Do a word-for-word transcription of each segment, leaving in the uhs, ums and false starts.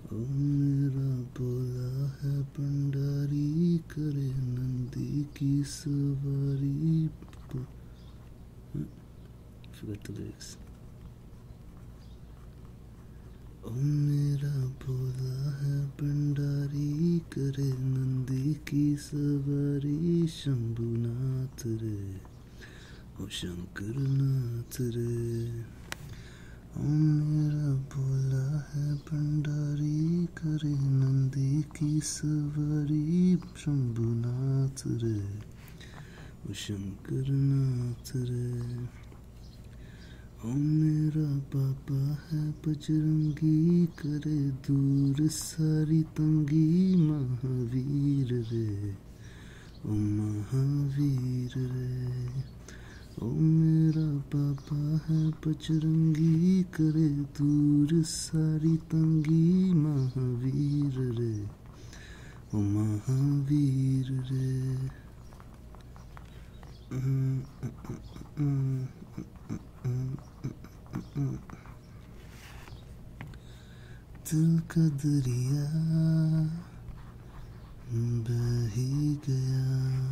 ओ मेरा बोला है भंडारी करे नंदी की सवारी. Forgot the lyrics. ओ मेरा बोला है भंडारी करे नंदी की सवारी. शंभुनाथ रे ओ शंकर नाथ रे. ओ मेरा बोला है भंडारी करे नंदी की सवारी. शंभुनाथ रे ओ शंकर नाथ रे. ओ मेरा बाबा है बजरंगी करे दूर सारी तंगी. महावीर रे ओ महावीर रे. ओ मेरा बाबा है बजरंगी करे दूर सारी तंगी. महावीर रे ओ महावीर रे. दिल का दरिया बह ही गया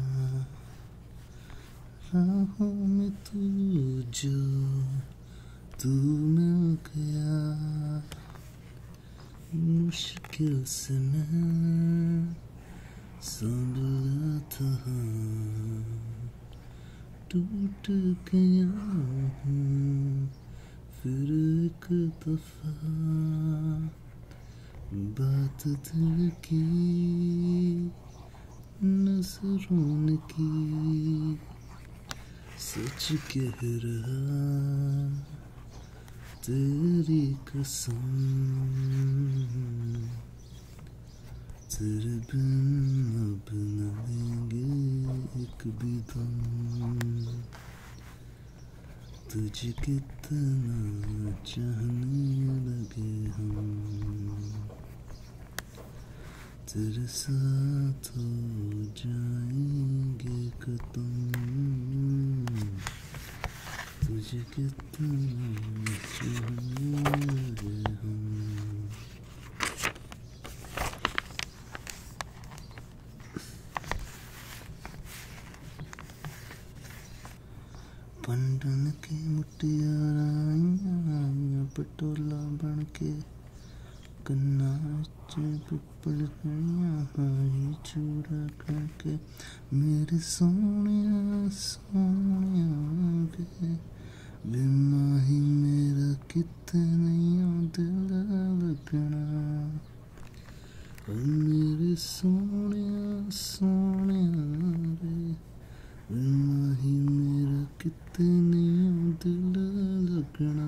राहों में तू जो तू मिल गया. मुश्किल से मैं संभला था टूट गया हूँ फिर एक दफा. बात दिल की नजरों ने की सच कह रहा तेरी कसम. तेरे बिन अब न लेंगे एक भी दम. तुझे कितना चाहने लगे हम. तेरे साथ हो जाएंगे खत्म. तुझे कितना चाहने लगे हम. पंडन के मुटियारा आइयां पटोला बन के. कन्ना च पिपल गईयां हाई चूड़ा करके. मेरे सोनिया सोनिया वे वे माही मेरा कितने दिल लगना. मेरे सोनिया सोनिया वे वे माही मेरा कितने दिल लगना.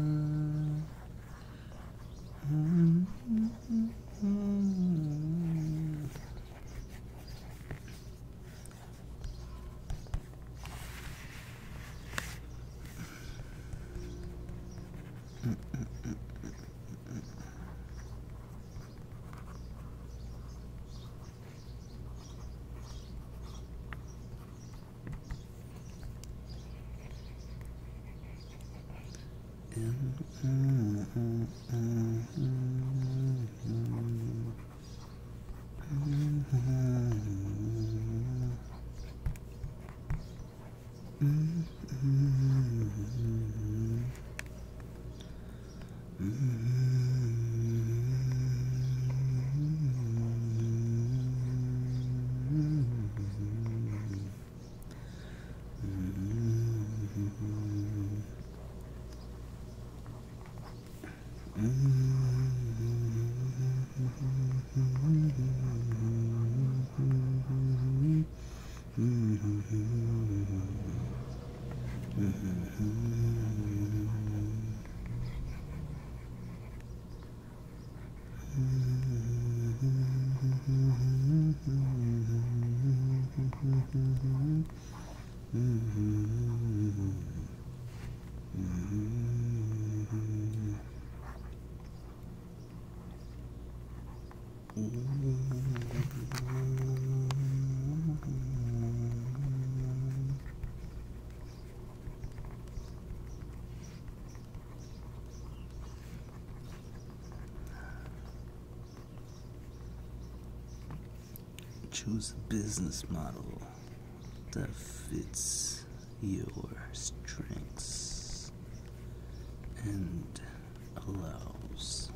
choose a business model that fits your strengths and allows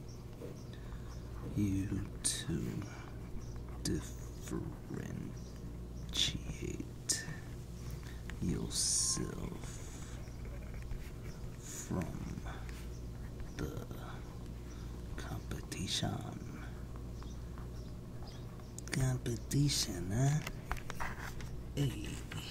you to differentiate yourself from the competition. Competition, huh? Hey.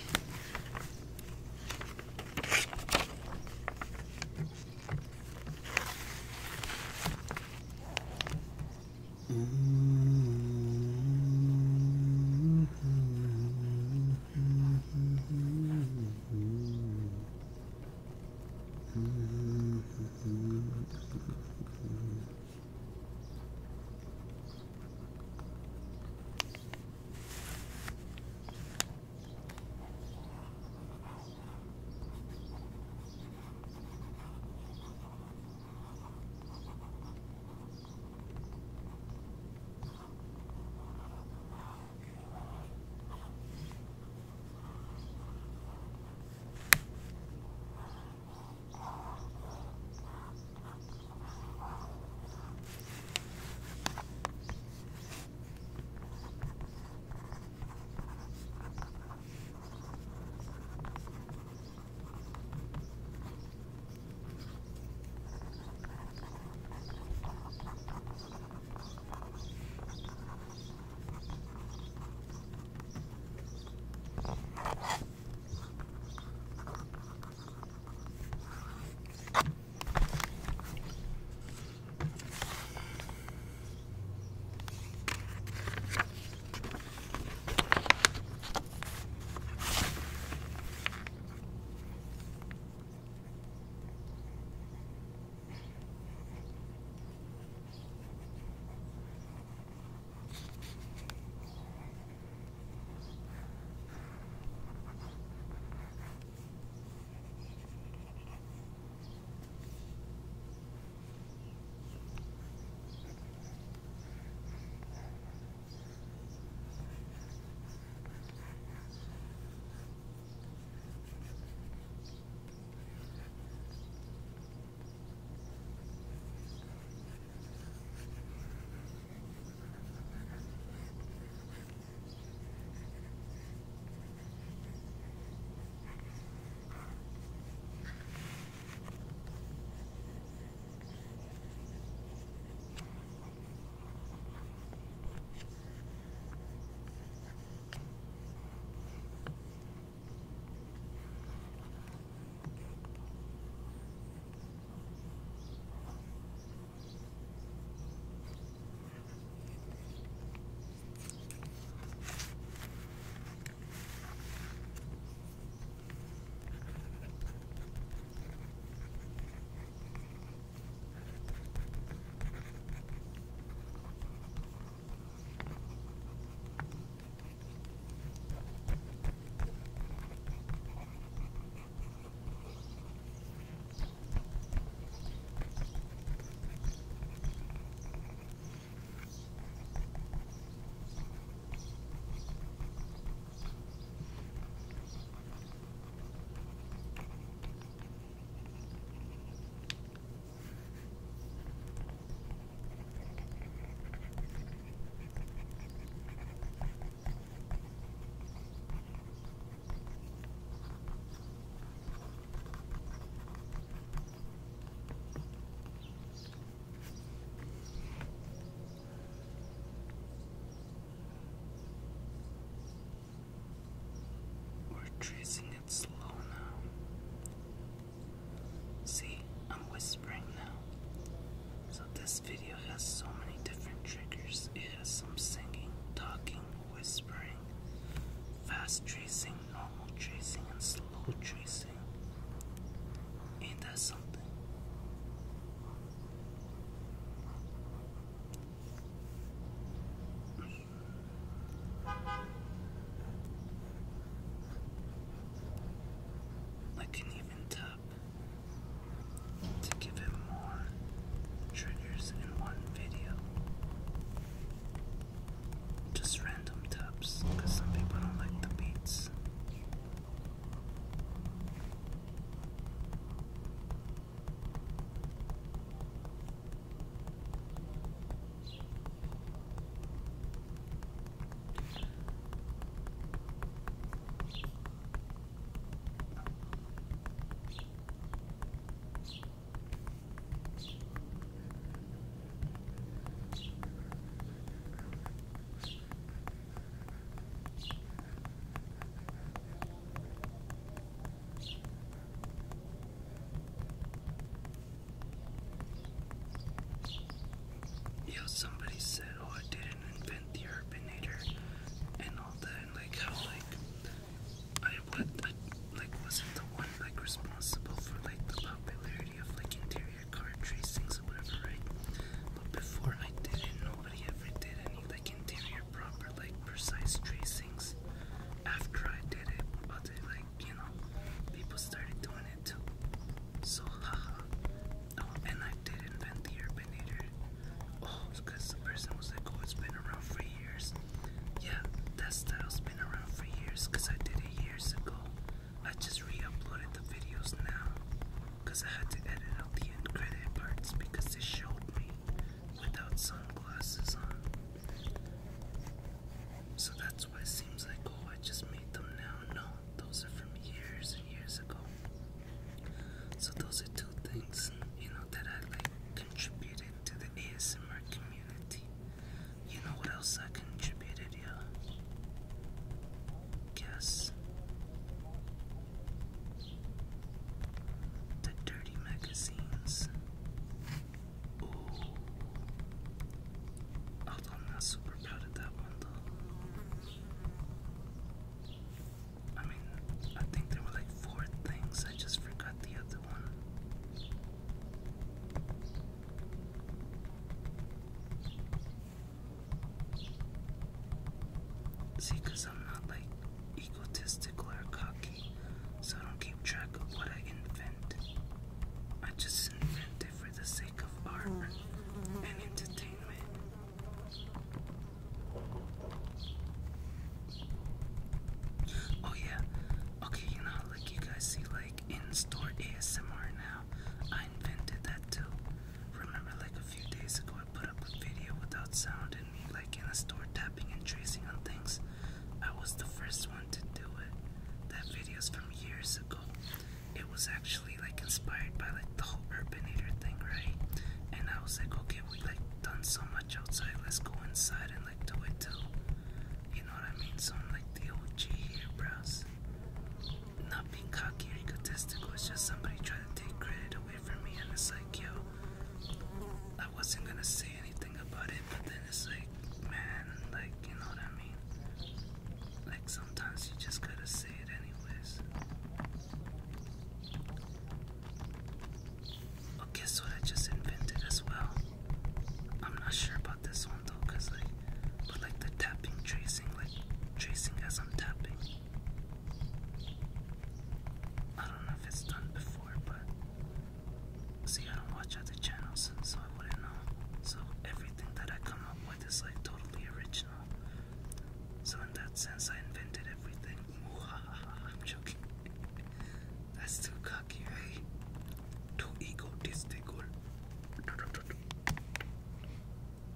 Tracing it slow now. See, I'm whispering now. So this video has so many different triggers. It has some singing, talking, whispering, fast tracing, normal tracing, and slow tracing. Ain't that something? I can even tap to give it more triggers in one video. Just random tapping. that sound and me like in a store tapping and tracing on things. I was the first one to do it. That video's from years ago. It was actually like inspired by like the whole Urbanator thing, right? And I was like, okay, we like done so much outside, let's go inside and like do it too. You know what I mean? So I'm like the O G here, bros. Not being cocky or egotistical, it's just somebody trying to take credit away from me, and it's like, yo,